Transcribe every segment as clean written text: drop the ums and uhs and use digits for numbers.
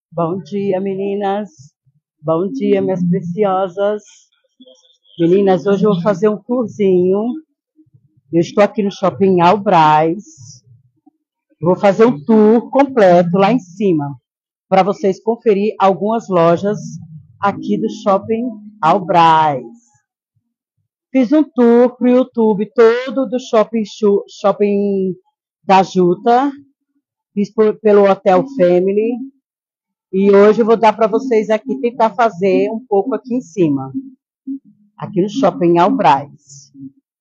Bom dia, meninas. Bom dia, minhas preciosas. Meninas, hoje eu vou fazer um tourzinho. Eu estou aqui no Shopping Albrás. Vou fazer um tour completo lá em cima, para vocês conferir algumas lojas aqui do Shopping Albrás. Fiz um tour pro YouTube todo do Shopping da Juta. Fiz pelo Hotel Family. E hoje eu vou dar para vocês aqui, tentar fazer um pouco aqui em cima, aqui no Shopping Albrás.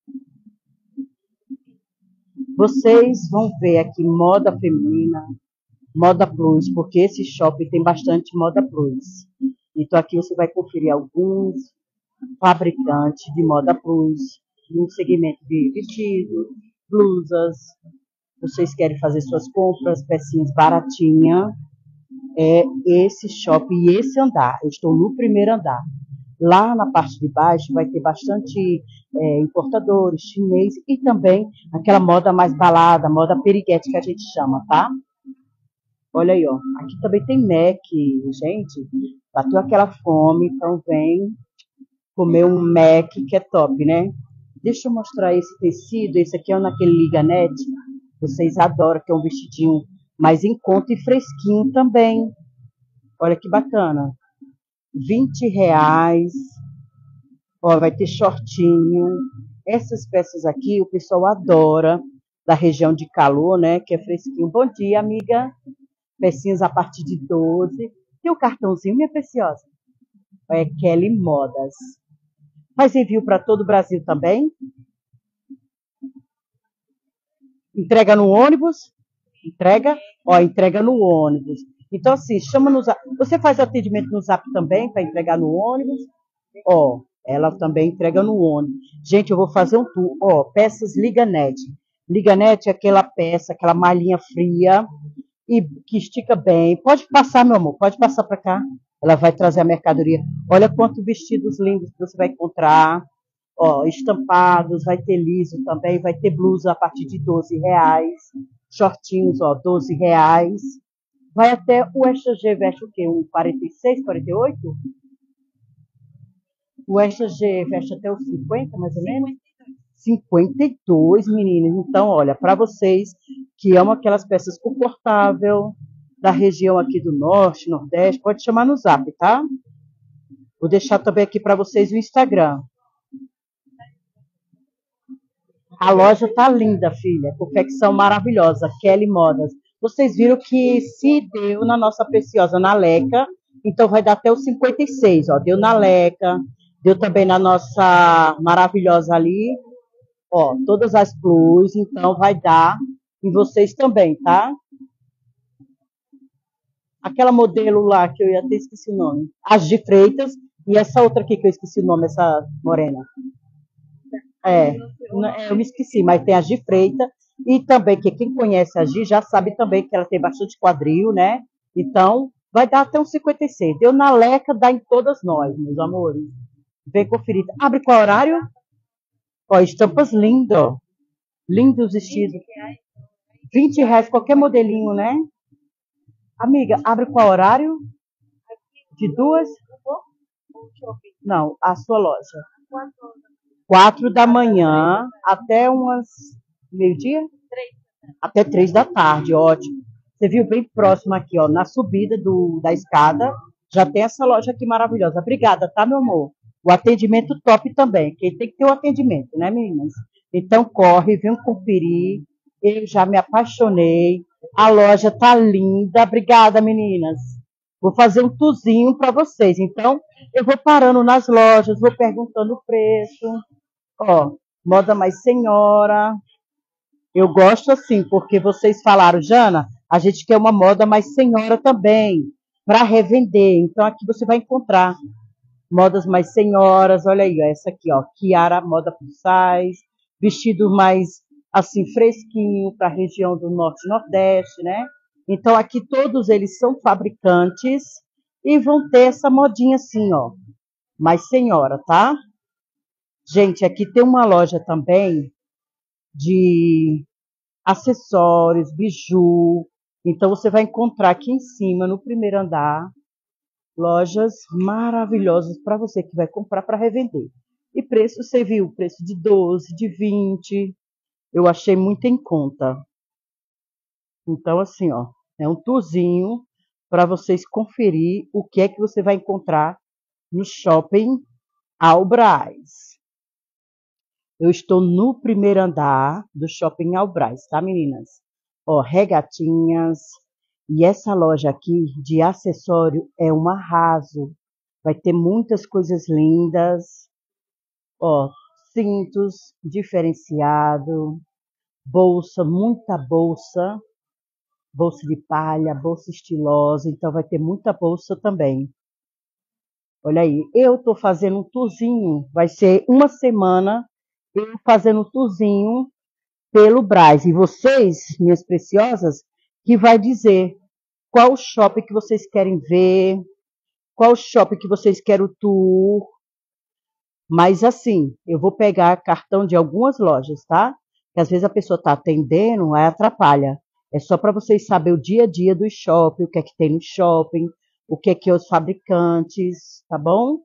Vocês vão ver aqui moda feminina, moda plus, porque esse shopping tem bastante moda plus. Então aqui você vai conferir alguns fabricantes de moda plus, no segmento de vestidos, blusas. Vocês querem fazer suas compras, pecinhas baratinhas, é esse shopping e esse andar. Eu estou no primeiro andar. Lá na parte de baixo vai ter bastante importadores, chinês e também aquela moda mais balada, moda periguete que a gente chama, tá? Olha aí, ó. Aqui também tem Mac, gente. Bateu aquela fome, então vem comer um Mac que é top, né? Deixa eu mostrar esse tecido. Esse aqui é naquele Liganete. Vocês adoram, que é um vestidinho mais em conta e fresquinho também. Olha que bacana. R$ 20. Ó, vai ter shortinho. Essas peças aqui o pessoal adora, da região de calor, né? Que é fresquinho. Bom dia, amiga. Pecinhas a partir de 12. Tem o cartãozinho, minha preciosa. É Kelly Modas. Faz envio para todo o Brasil também. Entrega no ônibus. Entrega? Ó, entrega no ônibus. Então, assim, chama no Zap. Você faz atendimento no Zap também para entregar no ônibus? Ó, ela também entrega no ônibus. Gente, eu vou fazer um tour. Ó, peças Liganete. Liganete é aquela peça, aquela malhinha fria e que estica bem. Pode passar, meu amor, pode passar para cá. Ela vai trazer a mercadoria. Olha quantos vestidos lindos que você vai encontrar. Ó, estampados, vai ter liso também, vai ter blusa a partir de R$ 12. Shortinhos, ó, R$ 12. Vai até o Extra G, veste o quê? Um 46, 48? O Extra G veste até os 50, mais ou menos? 52, meninas. Então, olha, para vocês que amam aquelas peças confortáveis da região aqui do Norte, Nordeste, pode chamar no Zap, tá? Vou deixar também aqui para vocês o Instagram. A loja tá linda, filha. Confecção maravilhosa. Kelly Modas. Vocês viram que se deu na nossa preciosa, na Leca, então vai dar até os 56, ó. Deu na Leca, deu também na nossa maravilhosa ali, ó, todas as plus, então vai dar em vocês também, tá? Aquela modelo lá que eu ia até esqueci o nome, as de Freitas, e essa outra aqui que eu esqueci o nome, essa morena. É, eu me esqueci, mas tem a Gi Freitas, e também, que quem conhece a Gi já sabe também que ela tem bastante quadril, né? Então, vai dar até uns 56. Deu na Leca, dá em todas nós, meus amores. Vem conferir. Abre qual horário? Ó, estampas lindas. Lindos vestidos. R$ 20, qualquer modelinho, né? Amiga, abre qual horário? De duas? Não, a sua loja. 4 da manhã até umas meio-dia? Até 3 da tarde, ótimo. Você viu bem próximo aqui, ó, na subida da escada, já tem essa loja aqui maravilhosa. Obrigada, tá, meu amor? O atendimento top também, que tem que ter o atendimento, né, meninas? Então corre, vem conferir. Eu já me apaixonei. A loja tá linda. Obrigada, meninas. Vou fazer um tourzinho para vocês. Então, eu vou parando nas lojas, vou perguntando o preço. Ó, moda mais senhora. Eu gosto assim, porque vocês falaram, Jana, a gente quer uma moda mais senhora também, para revender. Então aqui você vai encontrar modas mais senhoras. Olha aí, ó, essa aqui, ó, Kiara Moda Plus Size, vestido mais assim fresquinho para a região do Norte e Nordeste, né? Então aqui todos eles são fabricantes e vão ter essa modinha assim, ó, mais senhora, tá? Gente, aqui tem uma loja também de acessórios, biju. Então, você vai encontrar aqui em cima, no primeiro andar, lojas maravilhosas para você que vai comprar para revender. E preço, você viu, preço de 12, de 20, eu achei muito em conta. Então, assim, ó, é um tourzinho para vocês conferir o que é que você vai encontrar no Shopping Albrás. Eu estou no primeiro andar do Shopping Albrás, tá, meninas? Ó, regatinhas. E essa loja aqui de acessório é um arraso. Vai ter muitas coisas lindas. Ó, cintos diferenciado, bolsa, muita bolsa, bolsa de palha, bolsa estilosa, então vai ter muita bolsa também. Olha aí, eu estou fazendo um tourzinho, vai ser uma semana eu fazendo um tourzinho pelo Brás. E vocês, minhas preciosas, que vai dizer qual shopping que vocês querem ver, qual shopping que vocês querem o tour. Mas assim, eu vou pegar cartão de algumas lojas, tá? Que às vezes a pessoa está atendendo, aí atrapalha. É só para vocês saberem o dia a dia do shopping, o que é que tem no shopping, o que é que os fabricantes, tá bom?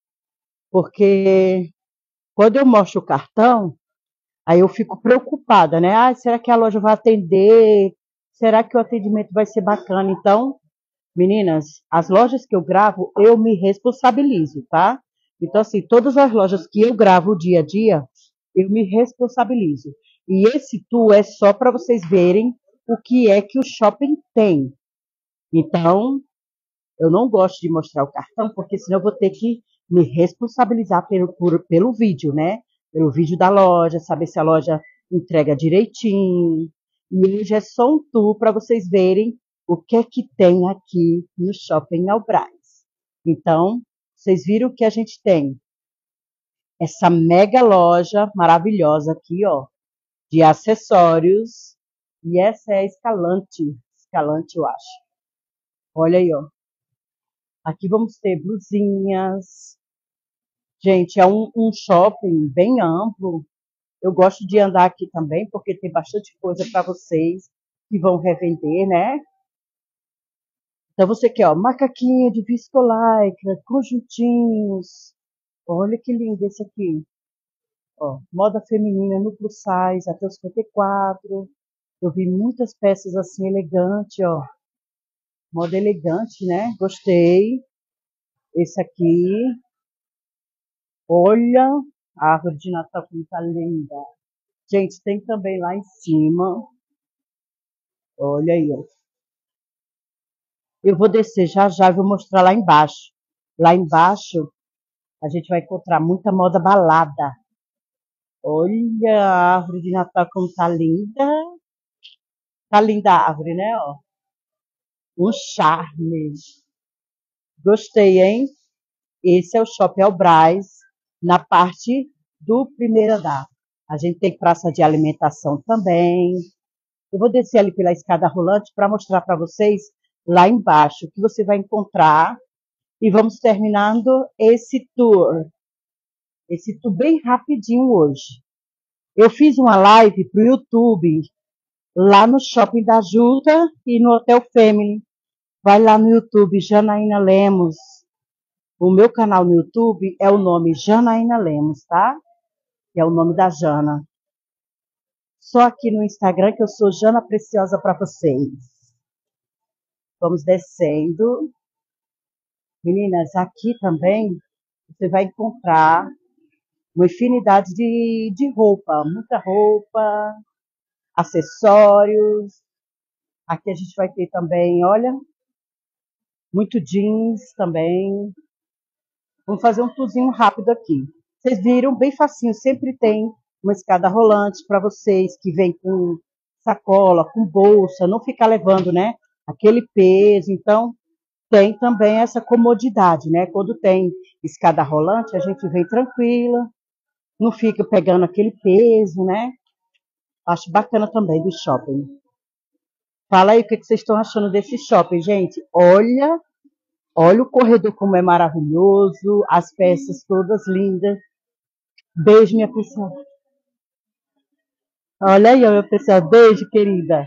Porque quando eu mostro o cartão, aí eu fico preocupada, né? Ah, será que a loja vai atender? Será que o atendimento vai ser bacana? Então, meninas, as lojas que eu gravo, eu me responsabilizo, tá? Então, assim, todas as lojas que eu gravo o dia a dia, eu me responsabilizo. E esse tour é só para vocês verem o que é que o shopping tem. Então, eu não gosto de mostrar o cartão, porque senão eu vou ter que me responsabilizar pelo vídeo, né? Pelo vídeo da loja, saber se a loja entrega direitinho. E hoje é só um tour para vocês verem o que é que tem aqui no Shopping Albrás. Então, vocês viram que a gente tem essa mega loja maravilhosa aqui, ó, de acessórios. E essa é a Escalante. Escalante, eu acho. Olha aí, ó. Aqui vamos ter blusinhas. Gente, é um shopping bem amplo. Eu gosto de andar aqui também, porque tem bastante coisa para vocês que vão revender, né? Então você quer, ó, macaquinha de viscolaicra, conjuntinhos. Olha que lindo esse aqui. Ó, moda feminina no plus size, até os 54. Eu vi muitas peças assim elegantes, ó. Moda elegante, né? Gostei. Esse aqui. Olha, a árvore de Natal como tá linda. Gente, tem também lá em cima. Olha aí, ó. Eu vou descer já já e vou mostrar lá embaixo. Lá embaixo a gente vai encontrar muita moda balada. Olha a árvore de Natal como tá linda. Tá linda a árvore, né? Ó. Um charme. Gostei, hein? Esse é o Shopping Albrás, na parte do primeiro andar. A gente tem praça de alimentação também. Eu vou descer ali pela escada rolante para mostrar para vocês lá embaixo o que você vai encontrar. E vamos terminando esse tour. Esse tour bem rapidinho hoje. Eu fiz uma live para o YouTube, lá no Shopping da Juta e no Hotel Family. Vai lá no YouTube, Janaína Lemos. O meu canal no YouTube é o nome Janaína Lemos, tá? Que é o nome da Jana. Só aqui no Instagram que eu sou Jana Preciosa para vocês. Vamos descendo. Meninas, aqui também você vai encontrar uma infinidade de roupa, muita roupa, acessórios. Aqui a gente vai ter também, olha, muito jeans também. Vamos fazer um tourzinho rápido aqui. Vocês viram, bem facinho, sempre tem uma escada rolante para vocês que vem com sacola, com bolsa, não ficar levando, né, aquele peso. Então, tem também essa comodidade, né? Quando tem escada rolante, a gente vem tranquila, não fica pegando aquele peso, né? Acho bacana também do shopping. Fala aí o que vocês estão achando desse shopping, gente. Olha o corredor como é maravilhoso, as peças todas lindas. Beijo, minha pessoa. Olha aí, minha pessoa. Beijo, querida.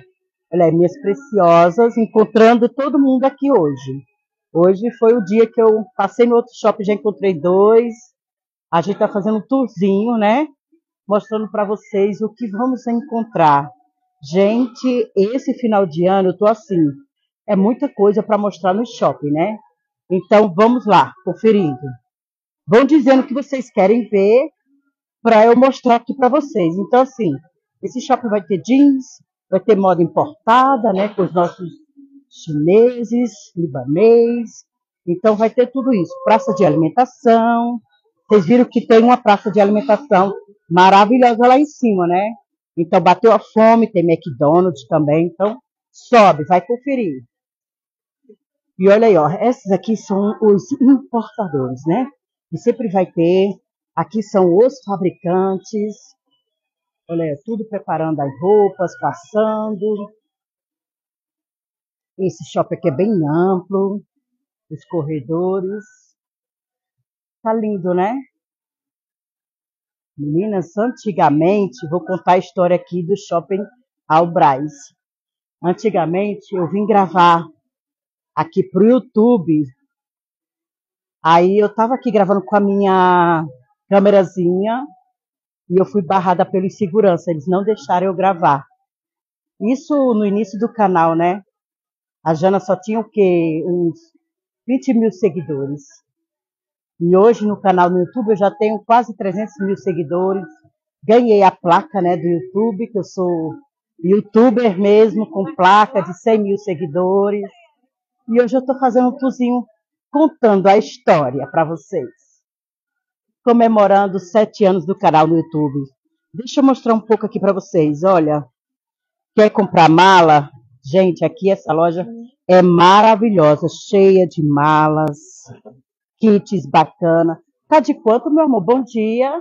Olha, minhas preciosas, encontrando todo mundo aqui hoje. Hoje foi o dia que eu passei no outro shopping, já encontrei dois. A gente está fazendo um tourzinho, né? Mostrando para vocês o que vamos encontrar. Gente, esse final de ano eu tô assim, é muita coisa para mostrar no shopping, né? Então vamos lá, conferindo. Vão dizendo o que vocês querem ver para eu mostrar aqui para vocês. Então assim, esse shopping vai ter jeans, vai ter moda importada, né, com os nossos chineses, libanês. Então vai ter tudo isso. Praça de alimentação. Vocês viram que tem uma praça de alimentação maravilhosa lá em cima, né? Então bateu a fome, tem McDonald's também. Então sobe, vai conferir. E olha aí, ó, esses aqui são os importadores, né? E sempre vai ter. Aqui são os fabricantes. Olha, tudo preparando as roupas, passando. Esse shopping aqui é bem amplo. Os corredores. Tá lindo, né? Meninas, antigamente, vou contar a história aqui do Shopping Albrás. Antigamente, eu vim gravar aqui pro YouTube. Aí eu tava aqui gravando com a minha câmerazinha e eu fui barrada pelos segurança. Eles não deixaram eu gravar. Isso no início do canal, né? A Jana só tinha o quê? Uns 20 mil seguidores. E hoje no canal no YouTube eu já tenho quase 300 mil seguidores. Ganhei a placa, né, do YouTube, que eu sou youtuber mesmo, com placa de 100 mil seguidores. E hoje eu estou fazendo um tourzinho contando a história para vocês. Comemorando 7 anos do canal no YouTube. Deixa eu mostrar um pouco aqui para vocês. Olha, quer comprar mala? Gente, aqui essa loja é maravilhosa, cheia de malas, kits bacana. Tá de quanto, meu amor? Bom dia.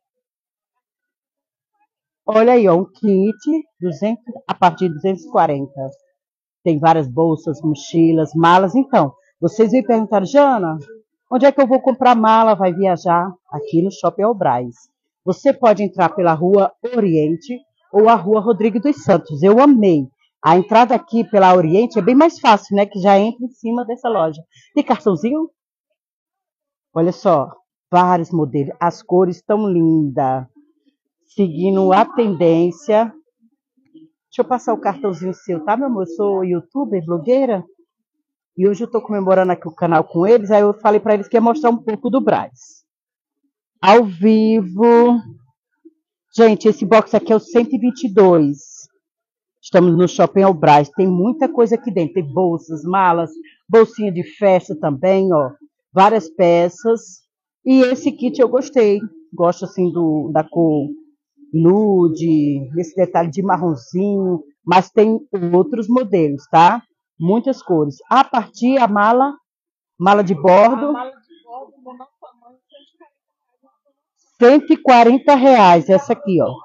Olha aí, ó, um kit 200, a partir de 240. Tem várias bolsas, mochilas, malas. Então, vocês me perguntaram, Jana, onde é que eu vou comprar mala? Vai viajar? Aqui no Shopping Albrás. Você pode entrar pela Rua Oriente ou a Rua Rodrigo dos Santos. Eu amei. A entrada aqui pela Oriente é bem mais fácil, né? Que já entra em cima dessa loja. Tem cartãozinho? Olha só, vários modelos. As cores estão lindas. Seguindo a tendência. Deixa eu passar o cartãozinho seu, tá, meu amor? Eu sou youtuber, blogueira. E hoje eu tô comemorando aqui o canal com eles. Aí eu falei para eles que ia mostrar um pouco do Brás. Ao vivo. Gente, esse box aqui é o 122. Estamos no Shopping Albrás. Tem muita coisa aqui dentro. Tem bolsas, malas, bolsinha de festa também, ó. Várias peças. E esse kit eu gostei. Gosto assim da cor nude, esse detalhe de marronzinho, mas tem outros modelos, tá? Muitas cores. A partir a mala de bordo, R$ 140, essa aqui, ó.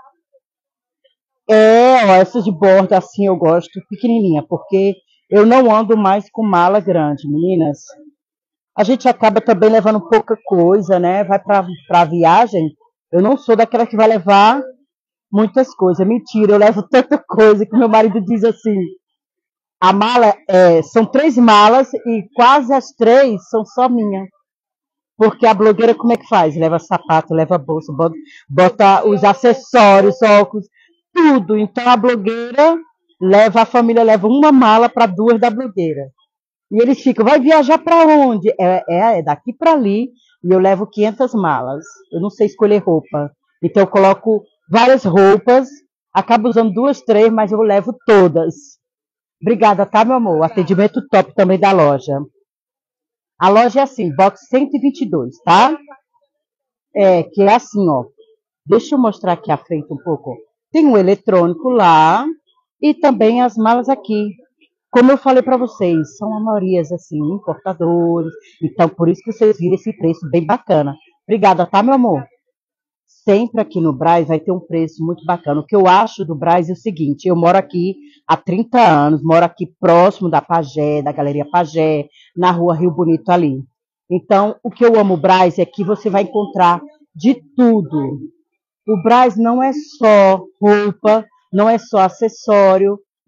Ó, essa de bordo assim eu gosto pequenininha, porque eu não ando mais com mala grande, meninas. A gente acaba também levando pouca coisa, né? Vai pra viagem. Eu não sou daquela que vai levar muitas coisas. Mentira, eu levo tanta coisa que meu marido diz assim. A mala, são 3 malas e quase as 3 são só minha. Porque a blogueira como é que faz? Leva sapato, leva bolsa, bota os acessórios, óculos, tudo. Então a blogueira a família leva uma mala para 2 da blogueira. E eles ficam, vai viajar para onde? É daqui para ali e eu levo 500 malas. Eu não sei escolher roupa. Então eu coloco várias roupas, acabo usando 2, 3, mas eu levo todas. Obrigada, tá, meu amor? Atendimento top também da loja. A loja é assim, box 122, tá? Que é assim, ó. Deixa eu mostrar aqui à frente um pouco. Tem um eletrônico lá e também as malas aqui. Como eu falei para vocês, são a maioria, assim, importadores. Então, por isso que vocês viram esse preço bem bacana. Obrigada, tá, meu amor? Sempre aqui no Brás vai ter um preço muito bacana. O que eu acho do Brás é o seguinte, eu moro aqui há 30 anos, moro aqui próximo da Pagé, da Galeria Pagé, na rua Rio Bonito ali. Então, o que eu amo o Brás é que você vai encontrar de tudo. O Brás não é só roupa, não é só acessório,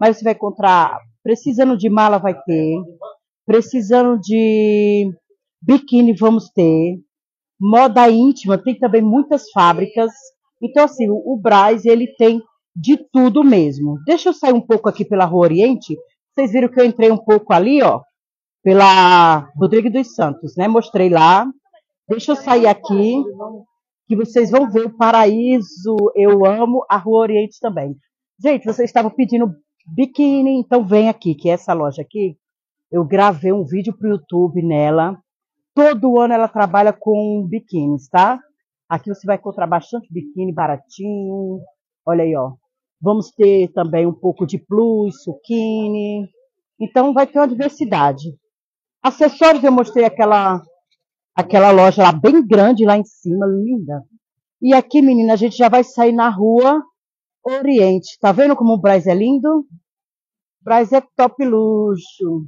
mas você vai encontrar, precisando de mala vai ter, precisando de biquíni vamos ter, moda íntima, tem também muitas fábricas. Então, assim, o Brás, ele tem de tudo mesmo. Deixa eu sair um pouco aqui pela Rua Oriente. Vocês viram que eu entrei um pouco ali, ó, pela Rodrigo dos Santos, né? Mostrei lá. Deixa eu sair aqui, que vocês vão ver o paraíso. Eu amo a Rua Oriente também. Gente, vocês estavam pedindo biquíni, então vem aqui, que essa loja aqui, eu gravei um vídeo para o YouTube nela. Todo ano ela trabalha com biquínis, tá? Aqui você vai encontrar bastante biquíni baratinho. Olha aí, ó. Vamos ter também um pouco de plus, suquine. Então vai ter uma diversidade. Acessórios, eu mostrei aquela loja lá bem grande lá em cima, linda. E aqui, menina, a gente já vai sair na Rua Oriente. Tá vendo como o Brás é lindo? O Brás é top luxo.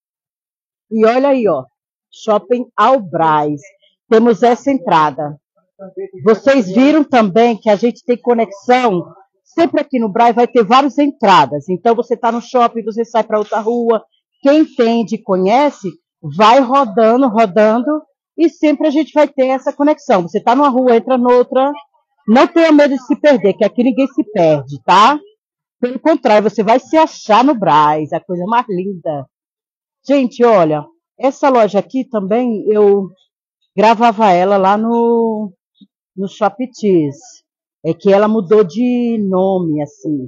E olha aí, ó. Shopping Albrás. Temos essa entrada. Vocês viram também que a gente tem conexão. Sempre aqui no Brás vai ter várias entradas. Então você está no shopping, você sai para outra rua. Quem entende e conhece, vai rodando, rodando. E sempre a gente vai ter essa conexão. Você está numa rua, entra noutra. Não tenha medo de se perder, que aqui ninguém se perde, tá? Pelo contrário, você vai se achar no Brás. A coisa mais linda. Gente, olha, essa loja aqui também, eu gravava ela lá no Shoptees. É que ela mudou de nome, assim.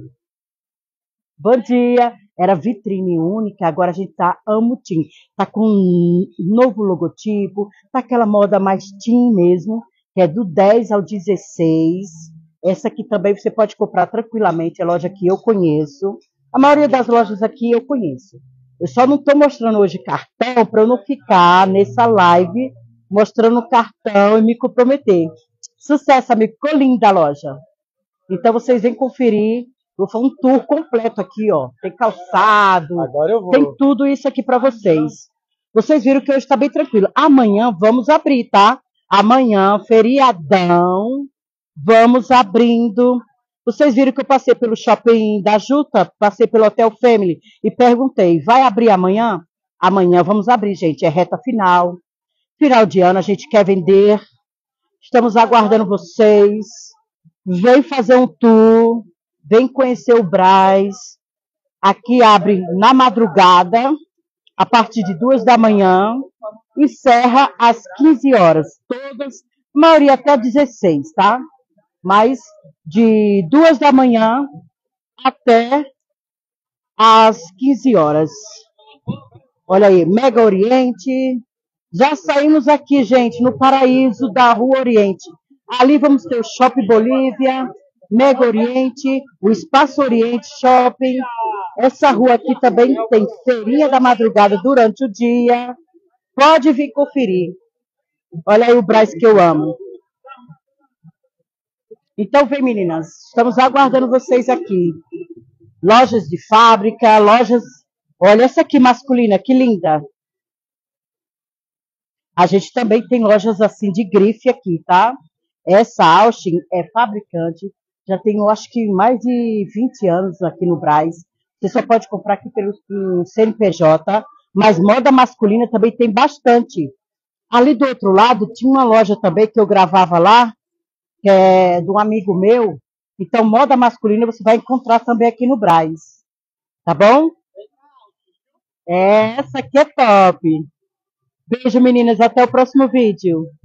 Bom dia, era vitrine única, agora a gente tá Amo Teen. Tá com um novo logotipo, tá aquela moda mais teen mesmo, que é do 10 ao 16. Essa aqui também você pode comprar tranquilamente, é loja que eu conheço. A maioria das lojas aqui eu conheço. Eu só não estou mostrando hoje cartão para eu não ficar nessa live mostrando cartão e me comprometer. Sucesso, amigo. Ficou linda a loja. Então vocês vêm conferir. Vou fazer um tour completo aqui, ó. Tem calçado, Agora eu vou. tem tudo isso aqui para vocês. Vocês viram que hoje está bem tranquilo. Amanhã vamos abrir, tá? Amanhã, feriadão, vamos abrindo. Vocês viram que eu passei pelo shopping da Juta, passei pelo Hotel Family e perguntei, vai abrir amanhã? Amanhã vamos abrir, gente. É reta final. Final de ano, a gente quer vender. Estamos aguardando vocês. Vem fazer um tour. Vem conhecer o Brás. Aqui abre na madrugada, a partir de 2 da manhã. Encerra às 15 horas. Todas, a maioria até 16, tá? Mas de 2 da manhã até às 15 horas. Olha aí, Mega Oriente. Já saímos aqui, gente, no paraíso da Rua Oriente. Ali vamos ter o Shopping Bolívia, Mega Oriente, o Espaço Oriente Shopping. Essa rua aqui também tem feirinha da madrugada durante o dia. Pode vir conferir. Olha aí o Brás que eu amo. Então vem, meninas. Estamos aguardando vocês aqui. Lojas de fábrica, lojas... Olha essa aqui masculina, que linda. A gente também tem lojas assim de grife aqui, tá? Essa Austin é fabricante. Já tem, eu acho que mais de 20 anos aqui no Brás. Você só pode comprar aqui pelo CNPJ. Mas moda masculina também tem bastante. Ali do outro lado tinha uma loja também que eu gravava lá, que é de um amigo meu. Então, moda masculina você vai encontrar também aqui no Brás. Tá bom? Essa aqui é top. Beijo, meninas. Até o próximo vídeo.